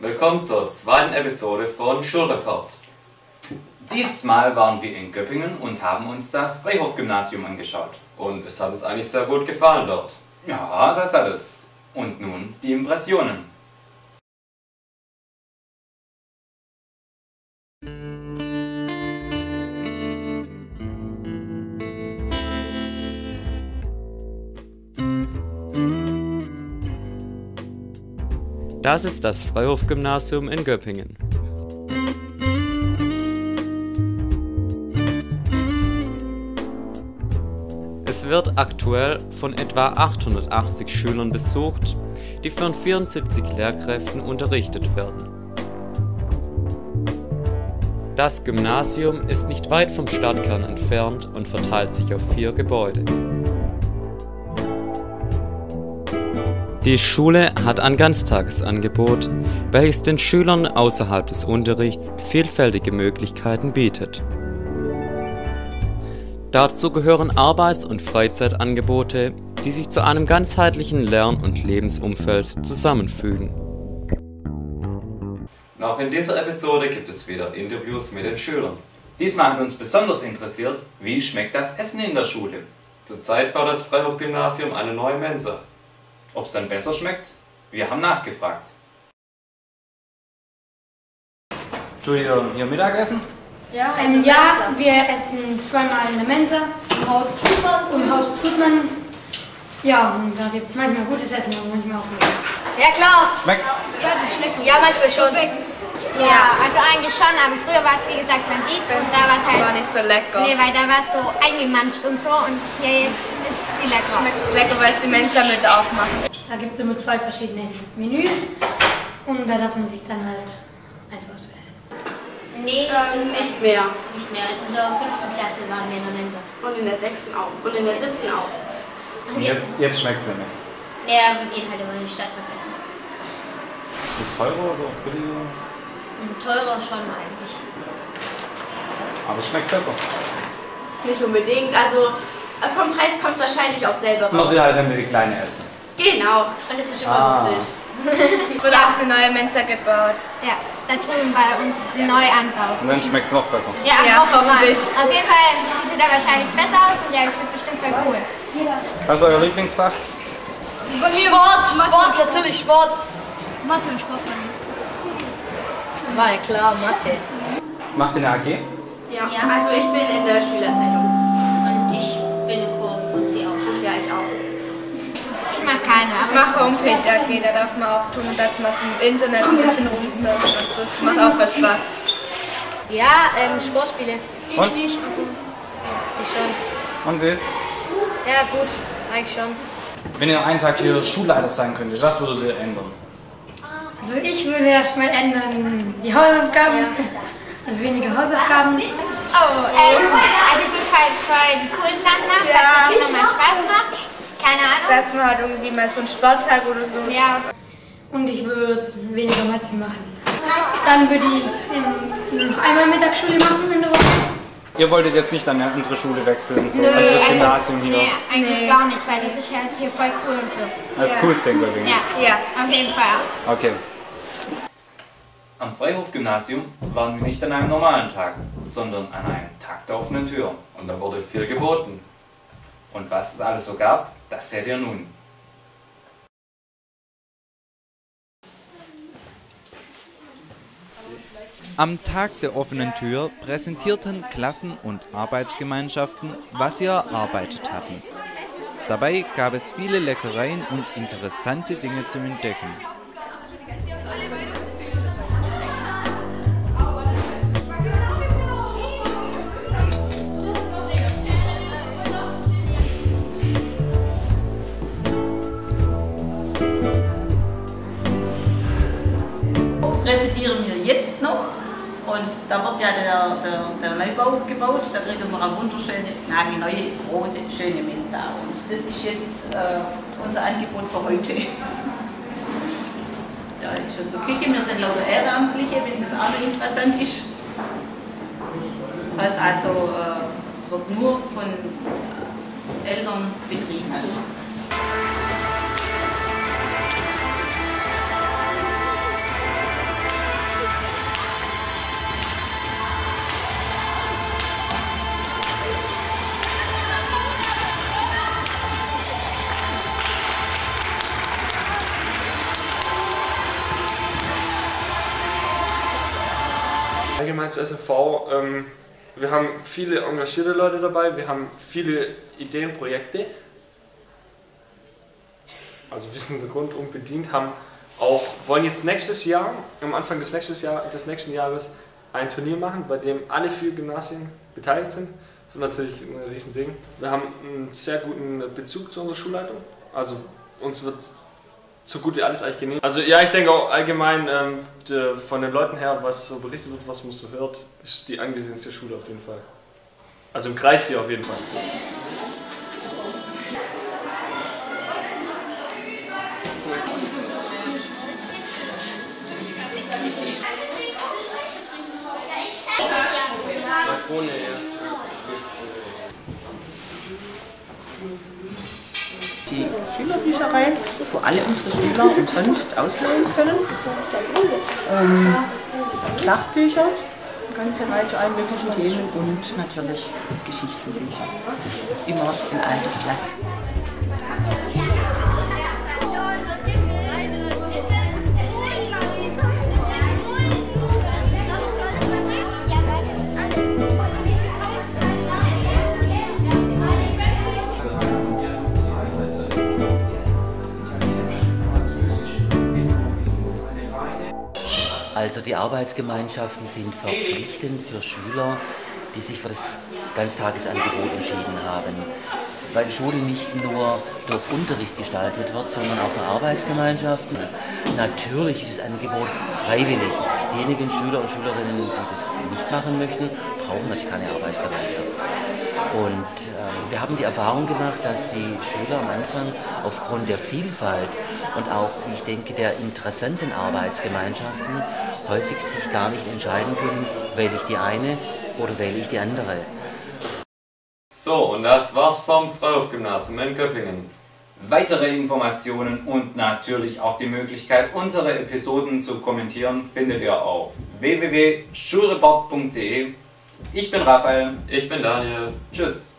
Willkommen zur zweiten Episode von Schulreport. Diesmal waren wir in Göppingen und haben uns das Freihof-Gymnasium angeschaut. Und es hat uns eigentlich sehr gut gefallen dort. Ja, das alles. Und nun die Impressionen. Das ist das Freihof-Gymnasium in Göppingen. Es wird aktuell von etwa 880 Schülern besucht, die von 74 Lehrkräften unterrichtet werden. Das Gymnasium ist nicht weit vom Stadtkern entfernt und verteilt sich auf 4 Gebäude. Die Schule hat ein Ganztagesangebot, welches den Schülern außerhalb des Unterrichts vielfältige Möglichkeiten bietet. Dazu gehören Arbeits- und Freizeitangebote, die sich zu einem ganzheitlichen Lern- und Lebensumfeld zusammenfügen. Auch in dieser Episode gibt es wieder Interviews mit den Schülern. Diesmal hat uns besonders interessiert, wie schmeckt das Essen in der Schule? Zurzeit baut das Freihof-Gymnasium eine neue Mensa. Ob es dann besser schmeckt? Wir haben nachgefragt. Tut ihr hier Mittagessen? Ja, wir essen zweimal in der Mensa. Im Haus Trübmann. Ja, und da gibt es manchmal gutes Essen und manchmal auch nicht. Ja, klar. Schmeckt's? Ja, das schmeckt. Ja, manchmal schon. Ja, also eigentlich schon, aber früher war es wie gesagt beim Dietz und da war es halt... Das war nicht so lecker. Nee, weil da war es so eingemanscht und so und hier jetzt ist es viel lecker. Schmeckt lecker, weil es die Mensa mit auch machen. Da gibt es immer 2 verschiedene Menüs und da darf man sich dann halt eins auswählen. Nee, Nicht mehr. nicht mehr. In der 5. Klasse waren wir in der Mensa. Und in der 6. auch. Und in der 7. auch. Und Jetzt schmeckt's ja nicht. Ja, wir gehen halt immer in die Stadt was essen. Ist teurer oder billiger? Teurer schon eigentlich. Aber es schmeckt besser. Nicht unbedingt. Also vom Preis kommt es wahrscheinlich auch selber Man raus. will halt dann die kleine essen. Genau. Und es ist immer gefüllt. Es wird auch eine neue Mensa gebaut. Ja, da drüben bei uns Neuanbau. Und dann schmeckt's noch besser. Ja, hoffentlich. Auf jeden Fall sieht sie da wahrscheinlich besser aus und ja, das wird bestimmt voll cool. Was ist euer Lieblingsfach? Sport, natürlich Sport. Mathe und Sport. War ja klar, Mathe. Macht ihr eine AG? Ja. Also ich bin in der Schülerzeitung. Und ich bin Chor und sie auch. Ja, ich auch. Ich mach keine, Ich aber mache Homepage AG, da darf man auch tun, dass man es im Internet ein bisschen rumsurfen. Das macht auch viel Spaß. ja, Sportspiele. Ich Und? nicht. Ich schon. Und wie ist? Ja, gut, eigentlich schon. Wenn ihr einen Tag hier Schulleiter sein könntet, was würdet ihr ändern? Also ich würde erstmal ändern die Hausaufgaben. Ja. Also weniger Hausaufgaben. Oh, also ich will voll die coolen Sachen machen, was den Kindern mal Spaß macht. Keine Ahnung. Dass man halt irgendwie mal so einen Sporttag oder so. Ja. Und ich würde weniger Mathe machen. Dann würde ich nur noch einmal Mittagsschule machen in der Woche. Ihr wolltet jetzt nicht an eine andere Schule wechseln, so ein anderes Gymnasium hier. Nee, eigentlich gar nicht, weil das ist halt hier voll cool und so. Das ist coolste in Göppingen. Ja, auf jeden Fall. Okay. Am Freihof-Gymnasium waren wir nicht an einem normalen Tag, sondern an einem Tag der offenen Tür. Und da wurde viel geboten. Und was es alles so gab, das seht ihr nun. Am Tag der offenen Tür präsentierten Klassen und Arbeitsgemeinschaften, was sie erarbeitet hatten. Dabei gab es viele Leckereien und interessante Dinge zu entdecken. Residieren wir jetzt noch und da wird ja der Neubau gebaut, da kriegen wir eine wunderschöne, nagelneue, große, schöne Mensa und das ist jetzt unser Angebot für heute. Da ist schon zur Küche, wir sind lauter Ehrenamtliche, wenn das auch noch interessant ist. Das heißt also, es wird nur von Eltern betrieben. Mainz SFV, wir haben viele engagierte Leute dabei, wir haben viele Ideen, Projekte. Also wir sind rundum bedient, wollen jetzt nächstes Jahr, am Anfang des nächsten Jahres, ein Turnier machen, bei dem alle 4 Gymnasien beteiligt sind. Das ist natürlich ein Riesending. Wir haben einen sehr guten Bezug zu unserer Schulleitung. Also uns wird so gut wie alles eigentlich genehmigt. Also ja, ich denke auch allgemein von den Leuten her, was so berichtet wird, was man so hört, ist die angesehenste Schule auf jeden Fall. Also im Kreis hier auf jeden Fall. Die Schülerbücherei, wo alle unsere Schüler umsonst ausleihen können. Sachbücher, eine ganze Reihe zu allen möglichen Themen und natürlich Geschichtenbücher. Immer in Altersklassen. Also die Arbeitsgemeinschaften sind verpflichtend für Schüler, die sich für das Ganztagesangebot entschieden haben. Weil die Schule nicht nur durch Unterricht gestaltet wird, sondern auch durch Arbeitsgemeinschaften. Natürlich ist das Angebot freiwillig. Diejenigen Schüler und Schülerinnen, die das nicht machen möchten, brauchen natürlich keine Arbeitsgemeinschaft. Und wir haben die Erfahrung gemacht, dass die Schüler am Anfang aufgrund der Vielfalt und auch, wie ich denke, der interessanten Arbeitsgemeinschaften häufig sich gar nicht entscheiden können, wähle ich die eine oder wähle ich die andere. So, und das war's vom Freihof-Gymnasium in Göppingen. Weitere Informationen und natürlich auch die Möglichkeit, unsere Episoden zu kommentieren, findet ihr auf www.schulreport.de. Ich bin Raphael. Ich bin Daniel. Tschüss.